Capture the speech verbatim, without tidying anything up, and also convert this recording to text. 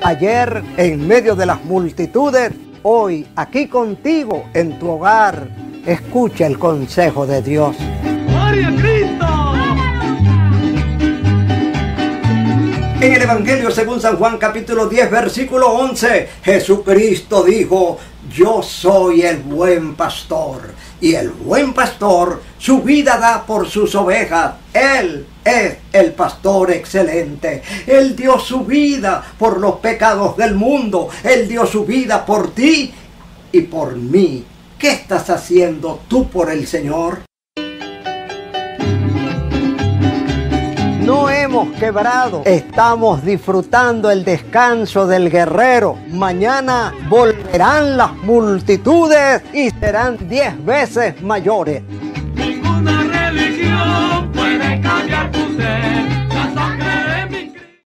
Ayer en medio de las multitudes, hoy aquí contigo en tu hogar. Escucha el consejo de Dios. ¡Gloria a Cristo! En el Evangelio según San Juan capítulo diez versículo once, Jesucristo dijo: yo soy el buen pastor, y el buen pastor su vida da por sus ovejas. Él es el pastor excelente. Él dio su vida por los pecados del mundo. Él dio su vida por ti y por mí. ¿Qué estás haciendo tú por el Señor? No hemos quebrado, estamos disfrutando el descanso del guerrero. Mañana volverán las multitudes y serán diez veces mayores.